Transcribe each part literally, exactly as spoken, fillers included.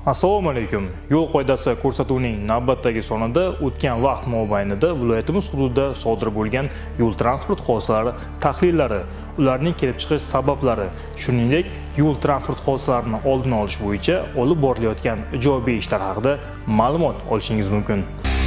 Assalomu alaykum. Yo'l qoidasi ko'rsatuvining navbatdagi sonida o'tgan vaqt mobaynida viloyatimiz hududida sodir bo'lgan yo'l transport hodisalari tahlillari, ularning kelib chiqish sabablari, shuningdek, yo'l transport hodisalarini oldini olish bo'yicha olib borilayotgan ijobiy ishlar haqida ma'lumot olishingiz mumkin.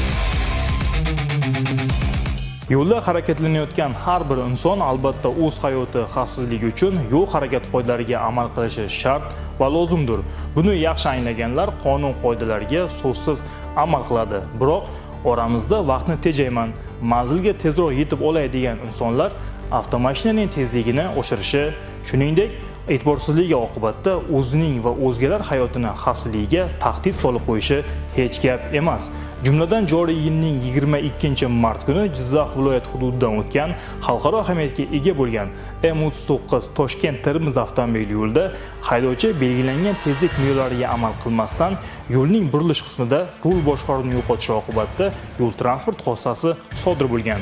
Yo'lda harakatlanayotgan har bir inson albatta o'z hayoti xavfsizligi uchun yo'l harakat qoidalariga amal qilishi shart va lozimdir. Buni yaxshi anglaganlar qonun qoidalariga so'zsiz amal qiladi. Biroq oramizda vaqtni tejayman, manzilga tezroq yetib olay degan insonlar avtomashinaning tezligini oshirishi, shuningdek, e'tiborsizligi oqibatida o'zining va o'zgalar hayotini xavfsizligiga tahdid solib qo'yishi hech gap emas. Jumladan joriy yilning yigirma ikkinchi mart kuni Jizzax viloyat hududidan o'tgan xalqaro ahamiyatga ega bo'lgan M o'ttiz to'qqiz Toshkent-Termiz avtomobil yo'lida haydovchi belgilangan tezlik me'yorlariga amal qilmasdan yo'lning burilish qismida rul boshqaruvini yo'qotishi oqibatida yo'l transport hodisasi sodir bo'lgan.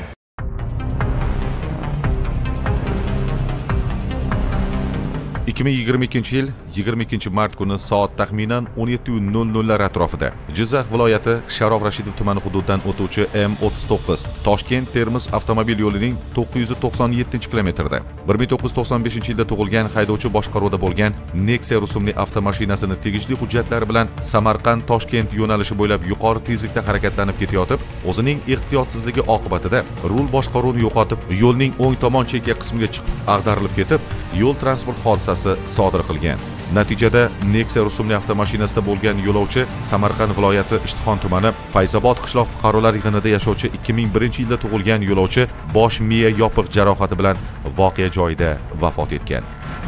ikki ming yigirma ikkinchi yil yigirma ikkinchi mart kuni soat taxminan o'n yetti nol nol lar atrofida Jizzax viloyati Sharof Rashidov tumani hududidan o'tuvchi M o'ttiz to'qqiz Toshkent-Termiz avtomobil yo'lining to'qqiz yuz to'qson yettinchi kilometrida bir ming to'qqiz yuz to'qson beshinchi yilda tug'ilgan haydovchi boshqaruvida bo'lgan Nexia rusumli avtomashinasini tegishli hujjatlari bilan Samarqand-Toshkent yo'nalishi bo'ylab yuqori tezlikda harakatlanib ketayotib, o'zining ehtiyotsizligi oqibatida rul boshqaruvini yo'qotib, yo'lning o'ng tomon chekka qismiga chiqib ag'darilib ketib, yo'l transport hodisasi sodir qilgan. Natijada Nexia rusumli avtomashinasida bo'lgan yo'lovchi Samarqand viloyati Ishtixon tumani Fayzobod qishloq fuqarolar yig'inida yashovchi ikki ming birinchi yilda tug'ilgan yo'lovchi bosh miya yopiq jarohati bilan voqea joyida vafot etgan.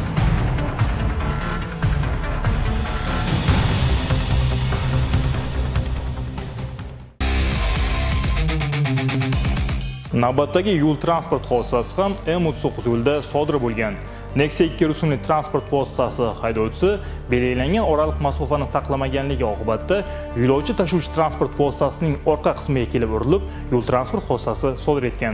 Navbatdagi yo'l transport hodisasi ham M o'ttiz to'qqiz yo'lida sodir bo'lgan. Nexia ikki rusumli transport vositasi haydovchisi belgilangan oraliq masofani saqlamaganligi oqibatida yo'lovchi tashuvchi transport vositasining orqa qismiga kelib urilib, yo'l transport hodisasi sodir etgan.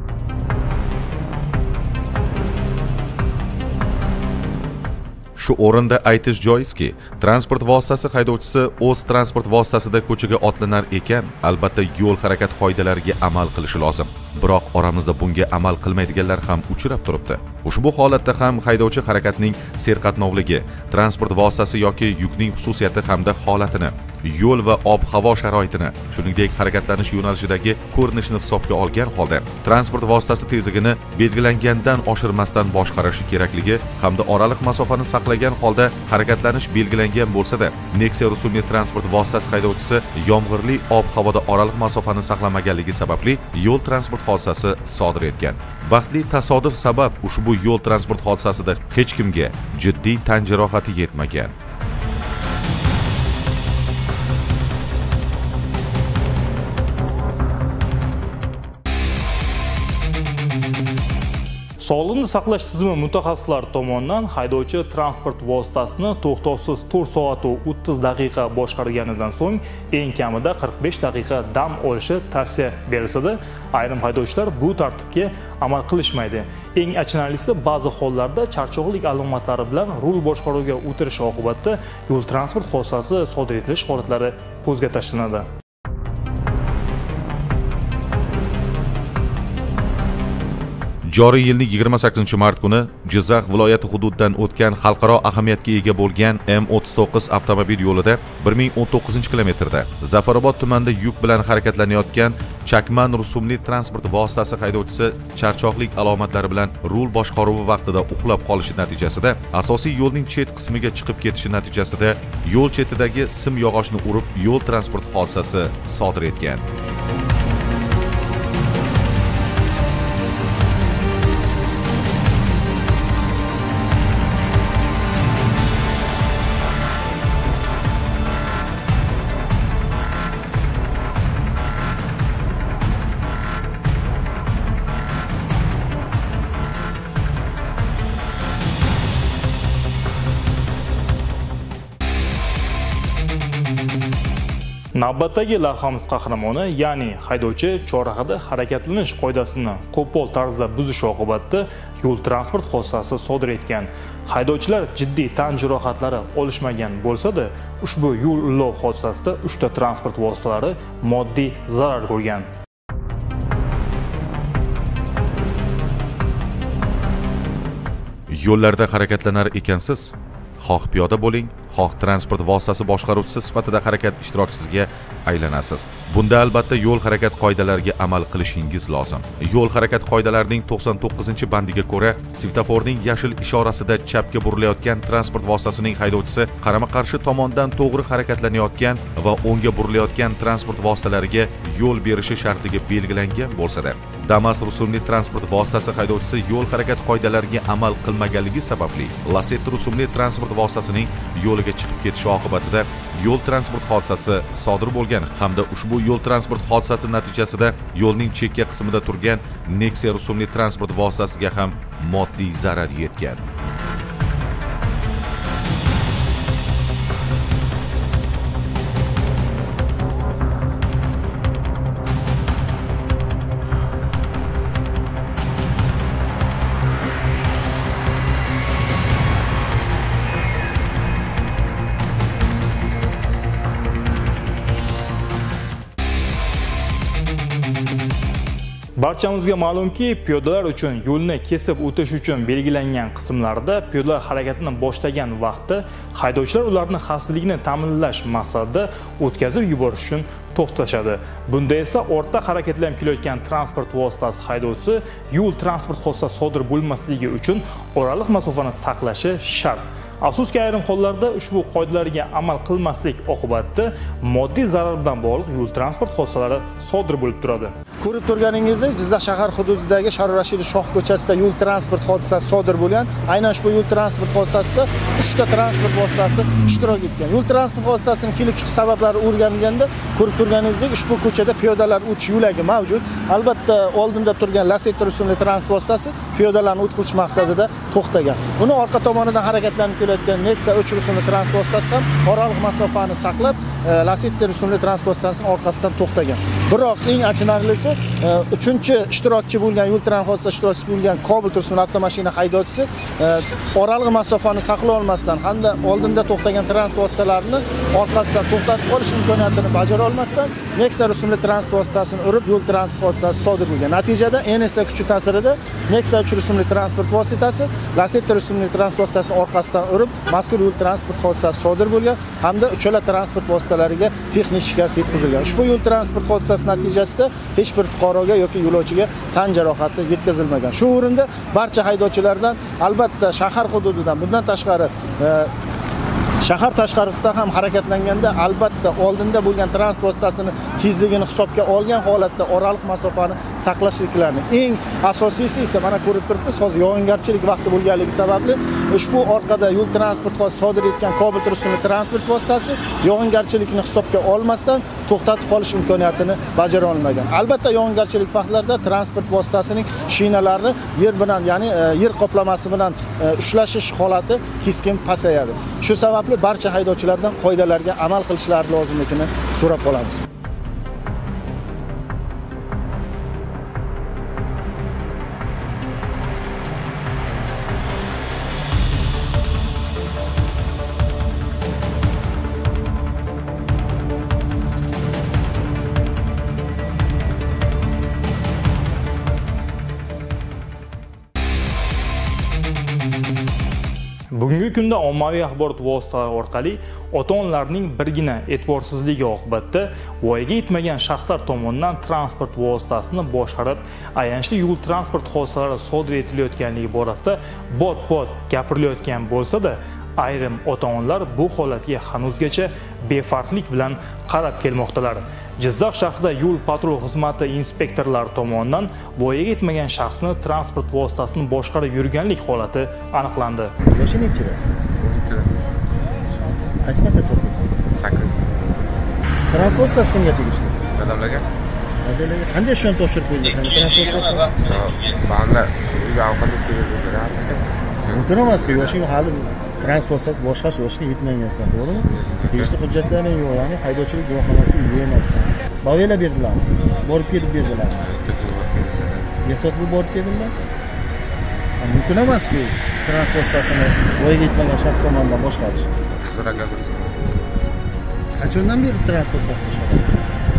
Shu o'rinda aytish joizki, transport vositasi haydovchisi o'z transport vositasida ko'chaga otlanar ekan, albatta yo'l harakat qoidalariga amal qilishi lozim. Biroq oramizda bunga amal qilmaydiganlar ham uchrab turibdi. Ushbu holatda ham haydovchi harakatning serqatnovligi, transport vositasi yoki yukning xususiyati hamda holatini, yo'l va ob-havo sharoitini, shuningdek harakatlanish yo'nalishidagi ko'rinishni hisobga olgan holda transport vositasi tezligini belgilangandan oshirmasdan boshqarishi kerakligi hamda oraliq masofani saqlagan holda harakatlanish belgilangan bo'lsa-da, Nexia rusumli transport vositasi haydovchisi yomg'irli ob-havoda oraliq masofani saqlamaganligi sababli yo'l transport hodisasi sodir etgan. Baxtli tasodif sabab ushbu yo'l transport hodisasida hech kimga jiddiy tan jarohati yetmagan. Sog'liqni saqlash tizimi mutaxassislari tomonidan haydovchi transport vositasini to'xtovsiz to'rt soat va o'ttiz daqiqa boshqarganidan so'ng eng kamida qirq besh daqiqa dam olishi tavsiya berilsa-da, ayrim haydovchilar bu tartibga amal qilishmaydi. Eng achinarlisi, ba'zi hollarda charchoqlik alomatlari bilan rul boshqaruviga o'tirish oqibatida yo'l transport hodisasi sodir etilish holatlari ko'zga tashlanadi. Joriy yilning yigirma sakkizinchi mart kuni Jizzax viloyati hududidan o'tgan xalqaro ahamiyatga ega bo'lgan M o'ttiz to'qqiz avtomobil yo'lida bir ming o'n to'qqizinchi kilometrda Zafarobod tumanida yuk bilan harakatlanayotgan Chakman rusumli transport vositasi haydovchisi charchoqlik alomatlari bilan rul boshqaruvi vaqtida uxlab qolishi natijasida asosiy yo'lning chet qismiga chiqib ketishi natijasida yo'l chetidagi sim yog'ochni urib yo'l transport hodisasi sodir etgan. Navbatdagi lavhamiz qahramoni, ya'ni haydovchi chorrahada harakatlanish qoidasini qo'pol tarzda buzish oqibatida yo'l transport hodisasi sodir etgan. Haydovchilar jiddiy tan jarohatlari olishmagan bo'lsa-da, ushbu yo'l ullov hodisasida uchta transport vositalari moddiy zarar ko'rgan. Yo'llarda harakatlanar ekansiz, xoh piyoda bo'ling, xoh transport vositasi boshqaruvchisi sifatida harakat ishtirokchisiga aylanasiz. Bunda albatta yo'l harakat qoidalariga amal qilishingiz lozim. Yo'l harakat qoidalarining to'qson to'qqizinchi bandiga ko'ra, svetoforning yashil ishorasida chapga burilayotgan transport vositasining haydovchisi qarama-qarshi tomondan to'g'ri harakatlanayotgan va o'ngga burilayotgan transport vositalariga yo'l berishi shartiga belgilangan bo'lsa-da, Damas rusumli transport vositasi haydovchisi yo'l harakat qoidalariga amal qilmaganligi sababli Lacetti rusumli transport vositasining yo'liga chiqib ketishi oqibatida yo'l transport hodisasi sodir bo'lgan hamda ushbu yo'l transport hodisasi natijasida yo'lning chekka qismida turgan Nexia rusumli transport vositasiga ham moddiy zarar yetgan. Barchamizga ma'lumki, piyodalar uchun yo'lni kesib o'tish uchun belgilangan qismlarda piyodalar harakatini boshlagan vaqtda haydovchilar ularning xavfsizligini ta'minlash maqsadida o'tkazib yuborish uchun to'xtashadi. Bunda esa ortda harakatlanib kelayotgan transport vositasi haydovchisi yo'l transport hodisasi sodir bo'lmasligi uchun oraliq masofani saqlashi shart. Afsuski, ayrim hollarda ushbu qoidalarga amal qilmaslik oqibatida moddiy zarar bilan bog'liq yo'l transport hodisalari sodir bo'lib turadi. Ko'rib turganingizdek, Jizzax shahar hududidagi Sharof Rashidov Shoh ko'chasida yo'l transport hodisasi sodir bo'lgan. Aynan ushbu yo'l transport hodisasida uchta transport vositasi ishtirok etgan. Yo'l transport hodisasining kelib chiqish sabablari o'rganilganda, ko'rib turganingizdek, ushbu ko'chada piyodalar o'tish yo'lagi mavjud. Albatta, oldinda turgan Lacetti rusumli transport vositasi piyodalarni o'tkazish maqsadida to'xtagan. Uni orqa tomonidan harakatlanib kelayotgan Nexia uch rusumli transport vositasi ham oraliq masofani saqlab, Lacetti rusumli transport vositasining orqasidan to'xtagan. Biroq eng achinarlisi, uchinchi ishtirokchi bo'lgan yo'l transport vositasi ishtirokchisi bo'lgan Cobalt rusumli avtomashina haydovchisi oraliq masofani saqlay olmasdan hamda oldinda to'xtagan transport vositalarini orqasidan to'xtatib qolish imkoniyatini bajara olmasdan Nexia rusumli transport vositasini urib yo'l transport hodisasi sodir bo'lgan. Natijada N S A kuchi ta'sirida Nexia uch rusumli transport vositasi Lacetti rusumli transport vositasini orqasidan urib mazkur yo'l transport hodisasi sodir bo'lgan hamda uchala transport vositalariga texnik shikast yetkazilgan. Ushbu yo'l transport hodisasi natijasida hech bir fuqaroga yoki yo'lovchiga tan jarohati yetkazilmagan. Shu o'rinda barcha haydovchilardan albatta shahar hududidan bundan tashqari shahar tashqarisida ham harakatlanganda albatta oldinda bo'lgan transport vositasini tezligini hisobga olgan holatda oraliq masofani saqlashliklarini. Eng asosiysi esa mana ko'rib turibmiz, hozir yog'ingarchilik vaqti bo'lganligi sababli ushbu orqada yo'l transport hodisasi sodir etgan Cobalt rusumli transport vositasi yog'ingarchilikni hisobga olmasdan to'xtatib qolish imkoniyatini bajara olmagan. Albatta, yog'ingarchilik vaqtlarida transport vositasining shinalari yer bilan, ya'ni yer qoplamasi bilan ushlashish holati keskin pasayadi. Shu sababli barcha haydovchilardan qoidalarga amal qilishlari lozimligini so'rab qolamiz. Bugungi kunda ommaviy axborot vositalari orqali ota-onalarning birgina e'tiborsizligi oqibatida voyaga yetmagan shaxslar tomonidan transport vositasini boshqarib, ayanchli yo'l transport hodisalari sodir etilayotganligi borasida bot-bot gapirilayotgan bo'lsa-da, ayrim ota-onalar bu holatga hanuzgacha befarqlik bilan qarab kelmoqdalar. Jizzax shahrida yo'l patrul xizmati inspektorlari tomonidan voyaga yetmagan shaxsni transport vositasini boshqarib yurganlik holati aniqlandi. Yoshi nechida? o'n ikkida. Qaysi maktabda o'qiysiz? sakkizinchi. Transport vositasi kimga tegishli? Dadamlarga. Dadamlarga qanday ishon topshirib qo'ydingiz? Transport vositasi? Ba'zan uyga ovqat olib kelib beradi. Mumkin emas-ku, yoshing hali transport vositasi boshqarish yoshga yetmagansan, to'g'rimi? Tegishli hujjatlaring yo'q, ya'ni haydovchilik guvohnomasiga ega emassan. Bavelar berdilarmi? Borib kelib berdilar. Ehtiyot bo'lib borib keldinglar? Mumkin emas-ku transport vositasini voyaga yetmagan shaxs tomonidan boshqarish. So'ragan bo'lsa. Qachondan beri transport vositasi boshqarasiz?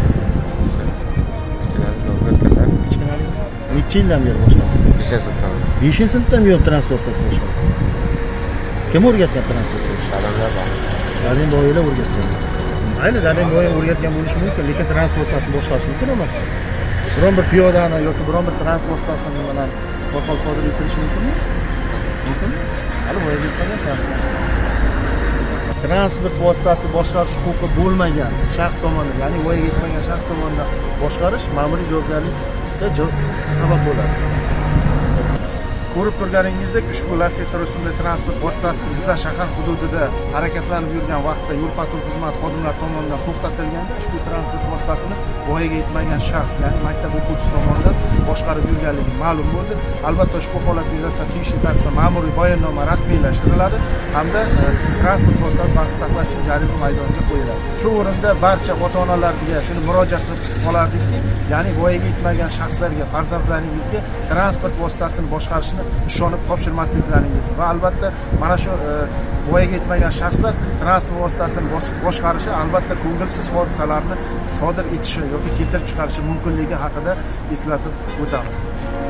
Kichkinalik. Necha yildan beri boshqarasiz? beshinchi sinfdan. beshinchi sinfdan beri transport vositasi boshqarasiz. Kim o'rgatgan transport vositasi? Dadamlar bor. Dadam boylar o'rgatgan. Mayli, dadam boy o'rgatgan bo'lishi mumkin, lekin transport vositasini boshqarish mumkin emas. Biron bir piyodani yoki biron bir transport vositasini bilan qo'rqol sodir etilishi mumkinmi? Mumkin. Hali voyaga yetmagan shaxs. Transport vositasi boshqarish huquqi bo'lmagan shaxs tomonidan, ya'ni voyaga yetmagan shaxs tomonidan boshqarish ma'muriy javobgarlikka sabab bo'ladi. Ko'rib turganingizdek, ushbu Lacetti rusumli transport vositasi Jizzax shahar hududida harakatlanib yurgan vaqtda yo'l-patrul xizmat xodimlari tomonidan to'xtatilganda ushbu transport vositasini voyaga yetmagan shaxs, ya'ni maktab o'quvchisi tomonidan boshqarib yurganligi ma'lum bo'ldi. Albatta ushbu holat yuzasidan tegishli tartibda ma'muriy bayonnoma rasmiylashtiriladi hamda transport vositasi vaqt saqlash uchun jarima maydoniga qo'yiladi. Shu o'rinda barcha ota-onalarga shuni murojaat qilib qolardikki, ya'ni voyaga yetmagan shaxslarga, farzandlaringizga transport vositasini boshqarishni ishonib topshirmasliklaringiz va albatta mana shu voyaga yetmagan shaxslar transport vositasini boshqarishi albatta ko'ngilsiz hodisalarni sodir etishi yoki keltirib chiqarishi mumkinligi haqida eslatib o'tamiz.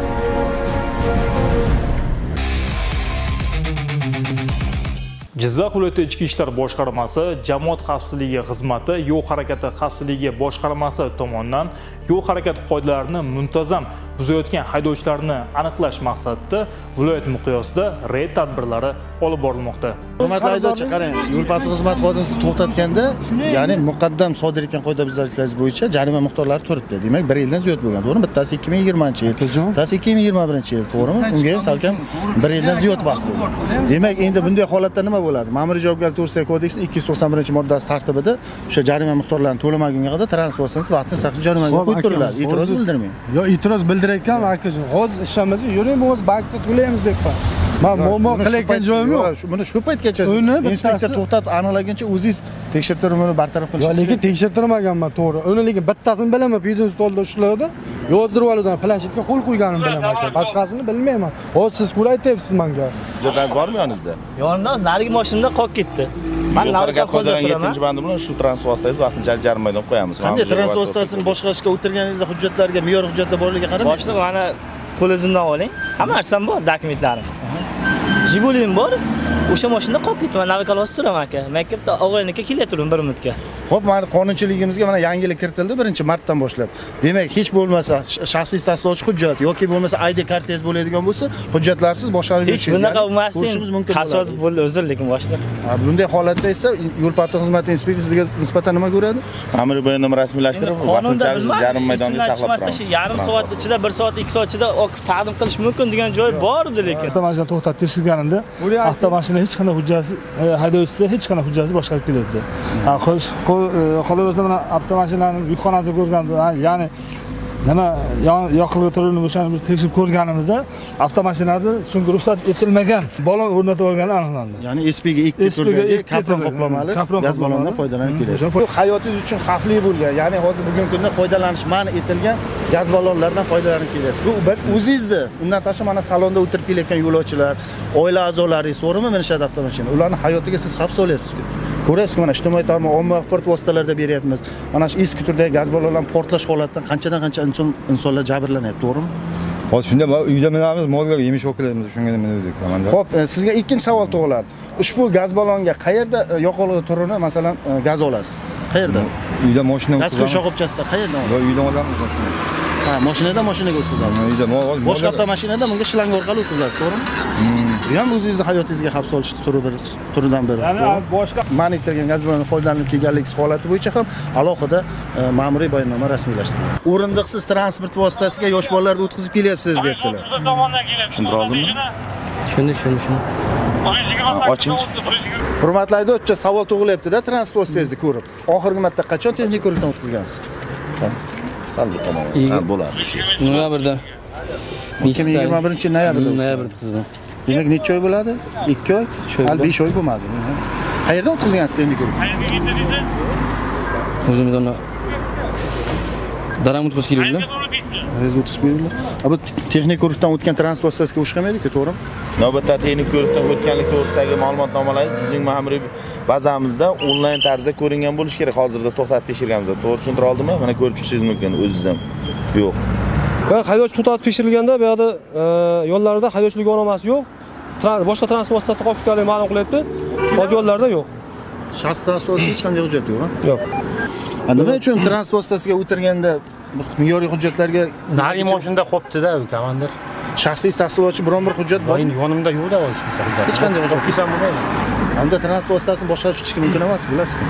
Jizzax viloyati Ichki ishlar boshqarmasi jamoat xavfsizligi xizmati yo'l harakati xavfsizligi boshqarmasi tomonidan yo'l harakati qoidalarini muntazam buzayotgan haydovchilarni aniqlash maqsadida viloyat miqyosida reyd tadbirlari olib borilmoqda. Hurmatli haydovchi, qarang, yo'l-patrul xizmat xodimasi to'xtatganda, ya'ni muqaddam sodir etgan qoidabuzarliklar bo'yicha jarima miqdorlari turibdi. Demak, bir yildan ziyod bo'lgan, to'g'rimi? Bittasi ikki ming yigirmanchi yil, bittasi ikki ming yigirma birinchi yil, to'g'rimi? Unga ham salkam bir yildan ziyod vaqt bo'ldi. Demak, endi bunday holatda nima bo'ladi? Ma'muriy javobgarlik to'g'risidagi kodeksning ikki yuz to'qson birinchi moddasi tartibida o'sha jarima miqdorlarini to'lamagunga qadar transport vositasi vaqtincha saqlash jarimaga qo'yib turiladi. E'tiroz bildirmang. Yo, e'tiroz bildirayotgan akajon, hozir ishimizni yuring, biz bankda to'laymiz deb qo'y. Men muammo qilayotgan joyim yo'q. Buni shu paytgacha inspektor to'xtatib aniqlaguncha o'zingiz tekshirtirib uni bartaraf qilishingiz. Yo, lekin tekshirtirmaganman, to'g'ri. Uni lekin bittasini bilaman, pedon stolda ushlaydi. Yozdirib olgan, planshetga qo'l qo'yganimni bilaman aka. Boshqasini bilmayman. Hozir siz ko'ray aytyapsiz menga. Hujjatingiz bormi yoningizda? Yonimda narigi mashinada qolib ketdi. Men navbat hozir yettinchi bandi bilan shu transport vositangizni vaqtincha jarimadan qo'yamiz. Qanday transport vositasini boshqarishga o'tirganingizda hujjatlarga, me'yor hujjatlar borligiga qarab. Boshliq, mana qo'l izimdan oling. Hamma narsam bor, dokumentlarim. Jibulim bor. O'sha mashinada qolib ketdim. Navigator turaman aka. Maktabda og'ayniga kelyaptim bir minutga. Xo'p, mana qonunchiligimizga mana yangilik kiritildi birinchi martdan boshlab. Demak, hech bo'lmasa shaxsiy tasdiqlovchi hujjat yoki bo'lmasa I D kartangiz bo'ladigan bo'lsa, hujjatlarsiz boshqarib hech bunaqa bo'lmasdan tasodif bo'ldi o'zir, lekin boshliq. Bunday holatda esa yo'l-patrul xizmati inspektori sizga nisbatan nima ko'radi? Ma'muriy bayonnoma rasmiylashtirib, vaqtincha jarima maydonida saqlab turamiz. Yarim soat ichida, bir soat, ikki soat ichida taqdim qilish mumkin degan joy bor edi, lekin Avtomashina to'xtatib tekshirganimda, avtomashina hech qanday hujjati, haydovchisi hech qanday hujjati boshqarib keladi. Ha, qolaversa mana avtomashinaning yukxonasini ko'rganmiz, ya'ni nima yoqilg'i turini o'shani biz tekshirib ko'rganimizda avtomashinada chunki ruxsat etilmagan balon o'rnatib olgani aniqlandi. Ya'ni S P ga ikki turdagi kapron qoplamali gaz balondan foydalanib keladi. Hayotingiz uchun xavfli bo'lgan, ya'ni hozir bugungi kunda foydalanish man etilgan gaz balonlardan foydalanib kelasiz. Bu bir o'zingizni, undan tashqari mana salonda o'tirib kelayotgan yo'lovchilar, oila a'zolaringiz to'g'rimi minishadi avtomashina. Ularning hayotiga siz xavf solyapsiz-ku. Ko'ryapsizmi, mana ijtimoiy tarmoq, ommaviy axborot vositalarida beryapmiz. Mana shu eski turdagi gaz balonlar portlash holatidan qanchadan qancha inson insonlar jabrlanyapti, to'g'rimi? Hozir shunda uyda minamiz, molga yemish o'qilaymiz, shunga nima dedik komanda. Xo'p, sizga ikkinchi savol tug'iladi. Ushbu gaz balonga qayerda yoqilg'i turini, masalan, gaz olasiz? Qayerda? Uyda mashina gaz quyish shoxobchasida qayerdan olasiz? Yo, uydan olamiz mashina. Ha, mashinadan mashinaga o'tkazasiz. Uyda mol, boshqa avtomashinada bunga shlang orqali o'tkazasiz, to'g'rimi? Bu ham o'zingizning hayotingizga xavf solish turi bir turidan biri. Ya'ni boshqa man etilgan gaz balonidan foydalanib kelganligingiz holati bo'yicha ham alohida ma'muriy bayonnoma rasmiylashtirildi. O'rindiqsiz transport vositasiga yosh bolalarni o'tkazib kelyapsiz debdilar. Tushuntira oldimmi? Shuni, shuni, shuni. Ochinchi. Hurmatli haydovchi, savol tug'ilyapti-da transport vositangizni ko'rib. Oxirgi marta qachon texnik ko'rikdan o'tkazgansiz? Salbi tomon. Ha, bo'ladi. Noyabrda. ikki ming yigirma birinchi yil noyabrda. Noyabrda qildim. Demak, necha oy bo'ladi? ikki oy, hali besh oy bo'lmadi. Qayerdan o'tkazgansiz endi ko'rib? O'zimizdan daram o'tkiz kelganlar. Siz o'tkiz kelganlar. Bu texnik ko'rikdan o'tgan transport vositasiga o'xshamaydi-ku, to'g'rimi? Navbatda texnik ko'rikdan o'tganlik to'g'risidagi ma'lumotnomalar bizning ma'muriy bazamizda onlayn tarzda ko'ringan bo'lishi kerak. Hozirda to'xtatib tekshirganmiz. To'g'ri tushuntira oldimmi? Mana ko'rib chiqishingiz mumkin o'zingiz ham. Yo'q. Ben haydovchi to'xtatib tekshirilganda bu yerda yo'llarda haydovchilik guvohnomasi yo'q. Boshqa transport vositasi qolib ketganligi ma'lum qilyapti. Hozir yo'llarda yo'q. Shaxsga asosiy hech qanday hujjat yo'q, ha? Yo'q. Nima uchun transport vositasiga o'tirganda me'yoriy hujjatlarga nari mashinada qolibdi-da, komandir. Shaxsiy tasdiqlovchi biron bir hujjat bor? Men yonimda yo'q-da hozir hujjat. Hech qanday hujjat kelsa bo'lmaydi. Unda transport vositasini boshqarib chiqishga mumkin emas, bilasizmi?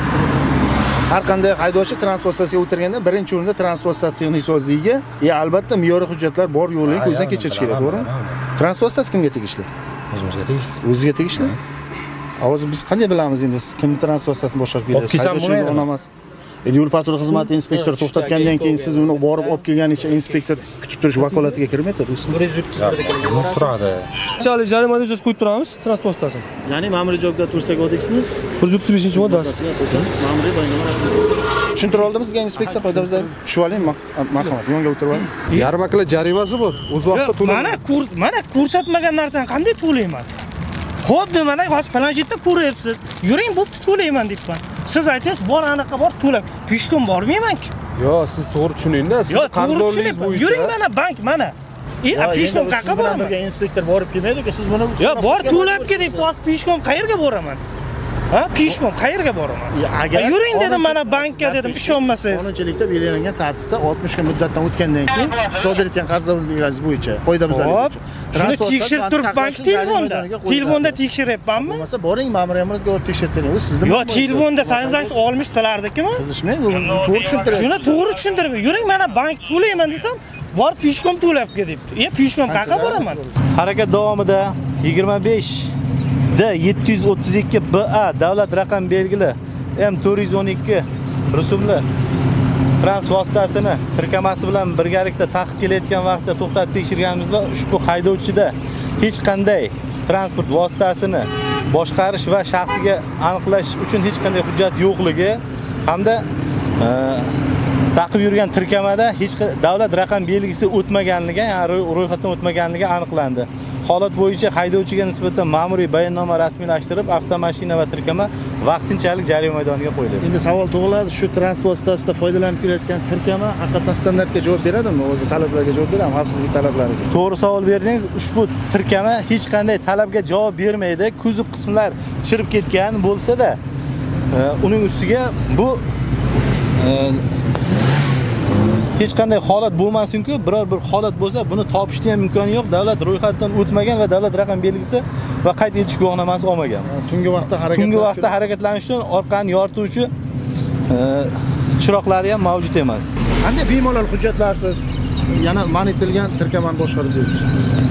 Har qanday haydovchi transport vositasiga o'tirganda birinchi o'rinda transport vositasi texnik sozligiga, ya albatta me'yoriy hujjatlar bor yo'qligini ko'zdan kechirish kerak, to'g'rimi? Transport vositasi kimga tegishli? O'zimizga tegishli. O'ziga tegishli? Hozir biz qanday bilamiz endi siz kimning transport vositasini boshqarib berasiz? Haydovchilik guvohnomasi. Yo'l patrul xizmati inspektori to'xtatgandan keyin siz uni borib olib kelganicha inspektor kutib turish vakolatiga kirmaydi, do'stlar. bir yuz o'ttiz birda kelgan turadi. Qanchalik jarima hujjat qo'yib turamiz transport vositasini. Ya'ni ma'muriy javobgarlik to'g'risidagi kodeksning bir yuz o'ttiz beshinchi moddasi. Ma'muriy bayonnoma rasmiy. Tushuntira oldimi sizga inspektor? Qoidabuzar tushib oling, marhamat, yonga o'tirib oling. Yarmarkalar jarimasi bor. O'z vaqtida to'layman. Mana kurs, mana ko'rsatmagan narsani qanday to'layman? Xo'p, mana hozir planshetda ko'ryapsiz. Yuring, bo'pti to'layman debman. Siz aytasiz, bor anaqa bor to'lab. Pishkom bormayman-ku. Yo, siz to'g'ri tushuning-da. Siz qarzdorligingiz bo'yicha. Yuring mana bank mana. E, pishkom qayerga boraman? Birga inspektor borib kelmaydi-ku, siz buni Yo, bor to'lab ketib, hozir pishkom qayerga boraman? Ha, pishkom qayerga boraman? Agar yuring dedim mana bankka dedim, ishonmasangiz. Qonunchilikda belgilangan tartibda oltmish kun muddatdan o'tgandan keyin sodir etgan qarzdorliklaringiz bo'yicha qoidabuzarlik bo'yicha. Shuni tekshirib turib bank telefonda. Telefonda tekshiryapmanmi? Bo'lmasa boring ma'muriy amaliyotga olib tekshirtiring. U sizning Yo, telefonda sangiz olmish sizlardikimi? Qizishmang, bu to'g'ri tushuntiryapsiz. Shuni to'g'ri tushuntirib, yuring mana bank to'layman desam, bor pishkom to'lab ketibdi. E, pishkom qayerga boraman? Harakat davomida yigirma besh D yetti yuz o'ttiz ikki B A davlat raqam belgili M to'rt yuz o'n ikki rusumli transport vositasini tirkamasi bilan birgalikda taqib kelayotgan vaqtda to'xtatib tekshirganimizda ushbu haydovchida hech qanday transport vositasini boshqarish va shaxsiga aniqlash uchun hech qanday hujjat yo'qligi hamda taqib yurgan tirkamada hech davlat raqam belgisi o'tmaganligi, ya'ni ro'yxatdan o'tmaganligi aniqlandi. Holat bo'yicha haydovchiga nisbatan ma'muriy bayonnoma rasmiylashtirib, avtomashina va tirkama vaqtinchalik jarima maydoniga qo'yiladi. Endi savol tug'iladi, shu transport vositasida foydalanib kelayotgan tirkama haqiqatan standartga javob beradimi? O'zi talablarga javob beradimi? Xavfsizlik talablariga. To'g'ri savol berdingiz. Ushbu tirkama hech qanday talabga javob bermaydi. Kuzov qismlar chirib ketgan bo'lsa-da, uning ustiga bu hech qanday holat bo'lmasin-ku, biror bir holat bo'lsa, buni topishning ham imkoni yo'q. Davlat ro'yxatdan o'tmagan va davlat raqam belgisi va qayd etish guvohnomasi olmagan. Tungi vaqtda harakat Tungi vaqtda harakatlanish uchun orqani yorituvchi chiroqlari ham mavjud emas. Qanday bemalol hujjatlarsiz yana man etilgan tirkamani boshqarib yuribsiz?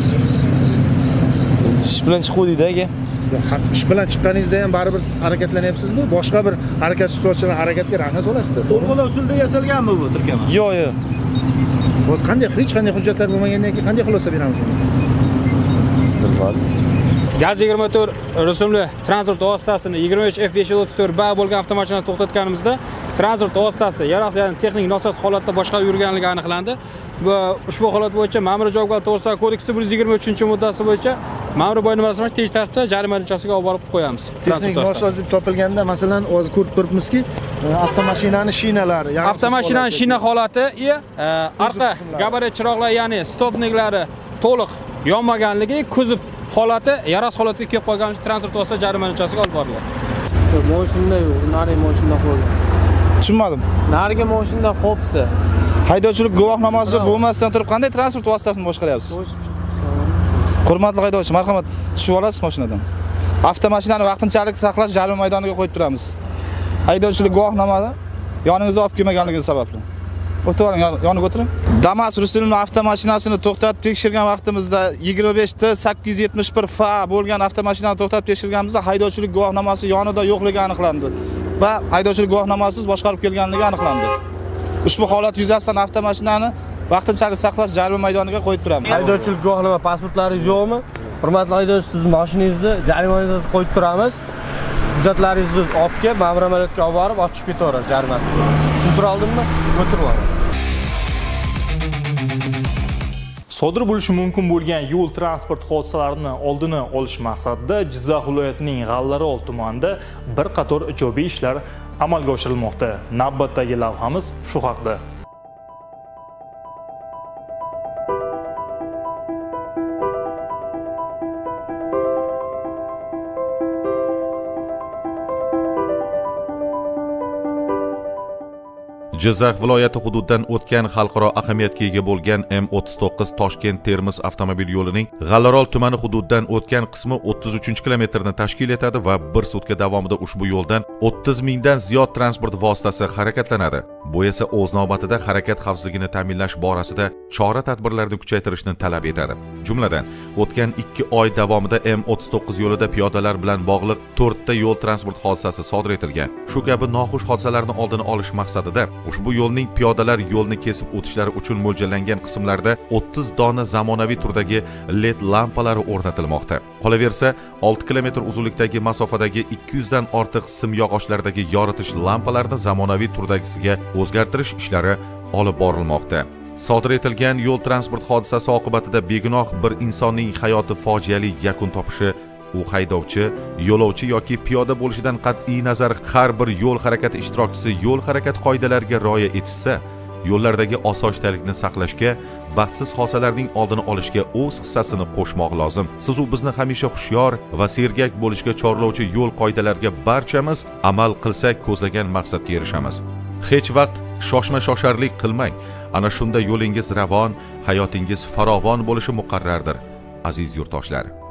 Ish bilan chiquvdik-da aka. Ish bilan chiqqaningizda ham baribir siz harakatlanyapsizmi? Boshqa bir harakat ishtirokchilar harakatga raqam solasizda. To'g'ri usulda yasalganmi bu tirkama? Yo'q, yo'q. O'z qanday hech qanday hujjatlar bo'lmagandan keyin qanday xulosa beramiz buni? Gaz yigirma to'rt rusumli transport vositasini yigirma uch F besh yuz o'ttiz to'rt B bo'lgan avtomashinani to'xtatganimizda transport vositasi yaroqsiz, ya'ni texnik nosoz holatda boshqarib yurganligi aniqlandi. Va ushbu holat bo'yicha ma'muriy javobgarlik to'g'risidagi kodeksning bir yuz yigirma uchinchi moddasi bo'yicha ma'muriy bayonnoma rasmiylashtirib tegishli tartibda jarima uchastasiga olib borib qo'yamiz. Texnik nosozlik topilganda, masalan, hozir ko'rib turibmizki, avtomashinani shinalari, avtomashinaning shina holati, orqa gabarit chiroqlar, ya'ni stopniklari to'liq yonmaganligi, kuzov holati yaroqsiz holatga kelib qolgan transport vositasi jarima uchastasiga olib boriladi. Mashinada yo'q, narigi mashinada qo'ygan. Tushunmadim. Narigi mashinada qolibdi. Haydovchilik guvohnomasi bo'lmasdan turib qanday transport vositasini boshqaryapsiz? Hurmatli haydovchi, marhamat, tushib olasiz mashinadan. Avtomashinani vaqtinchalik saqlash jarima maydoniga qo'yib turamiz. Haydovchilik guvohnomasi yoningizga olib kelmaganligi sababli. O'tiring, yoniga o'tiring. Damas rusumli avtomashinasini to'xtatib tekshirgan vaqtimizda yigirma besh T sakkiz yuz yetmish bir F bo'lgan avtomashinani to'xtatib tekshirganimizda haydovchilik guvohnomasi yonida yo'qligi aniqlandi va haydovchilik guvohnomasiz boshqarib kelganligi aniqlandi. Ushbu holat yuzasidan avtomashinani vaqtinchalik saqlash jarima maydoniga qo'yib turamiz. Haydovchilik guvohnoma pasportlaringiz yo'qmi? Hurmatli haydovchi, siz mashinangizni jarimangizni qo'yib turamiz. Hujjatlaringizni olib kelib, ma'mur amaliyotga olib borib, ochib ketaverasiz jarimani. Tushuntir oldimmi? O'tirmang. Sodir bo'lishi mumkin bo'lgan yo'l transport hodisalarini oldini olish maqsadida Jizzax viloyatining G'allaorol tumanida bir qator ijobiy ishlar amalga oshirilmoqda. Navbatdagi lavhamiz shu haqda. Jizzax viloyati hududidan o'tgan xalqaro ahamiyatga ega bo'lgan M o'ttiz to'qqiz Toshkent-Termiz avtomobil yo'lining G'allaorol tumani hududidan o'tgan qismi o'ttiz uchinchi kilometrni tashkil etadi va bir sutka davomida ushbu yo'ldan o'ttiz mingdan ziyod transport vositasi harakatlanadi. Bu esa o'z navbatida harakat xavfsizligini ta'minlash borasida chora-tadbirlarni kuchaytirishni talab etadi. Jumladan, o'tgan ikki oy davomida M o'ttiz to'qqiz yo'lida piyodalar bilan bog'liq to'rtta yo'l transport hodisasi sodir etilgan. Shu kabi noxush hodisalarni oldini olish maqsadida ushbu yo'lning piyodalar yo'lni kesib o'tishlari uchun mo'ljallangan qismlarda o'ttiz dona zamonaviy turdagi led lampalari o'rnatilmoqda. Qolaversa, olti kilometr uzunlikdagi masofadagi ikki yuz dan ortiq simyog'ochlardagi yoritish lampalarini zamonaviy turdagisiga o'zgartirish ishlari olib borilmoqda. Sodir etilgan yo'l transport hodisasi oqibatida begunoh bir insonning hayoti fojiali yakun topishi, u haydovchi, yo'lovchi yoki piyoda bo'lishidan qat'iy nazar har bir yo'l harakati ishtirokchisi yo'l harakat qoidalariga rioya etishsa, yo'llardagi osoyishtalikni saqlashga, baxtsiz hodisalarning oldini olishga o'z hissasini qo'shmoq lozim. Siz u bizni hamisha hushyor va sergak bo'lishga chorlovchi yo'l qoidalariga barchamiz amal qilsak, ko'zlagan maqsadga erishamiz. Hech vaqt shoshma-shosharlik qilmang. Ana shunda yo'lingiz ravon, hayotingiz farovon bo'lishi muqarrardir, aziz yurtdoshlar.